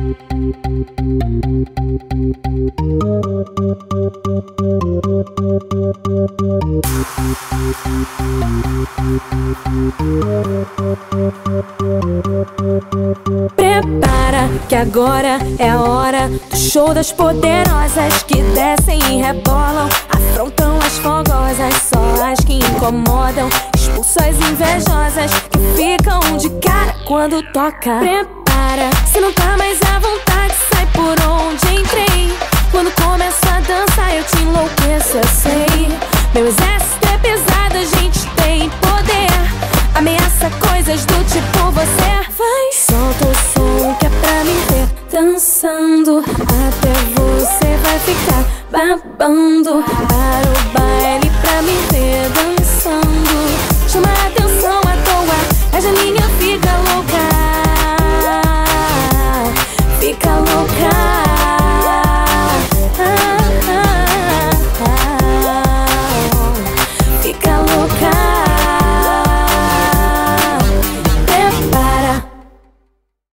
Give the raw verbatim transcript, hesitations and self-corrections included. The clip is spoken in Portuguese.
Prepara que agora é a hora do show das poderosas que descem e rebolam, afrontam as fogosas, só as que incomodam, expulsam as invejosas que ficam de cara quando toca. Prepara, se não tá mais à vontade, sai por onde entrei. Quando começo a dançar eu te enlouqueço, eu sei. Meu exército é pesado, a gente tem poder, ameaça coisas do tipo você. Vai, solta o som que é pra me ver dançando, até você vai ficar babando. Para o baile pra me ver dançando.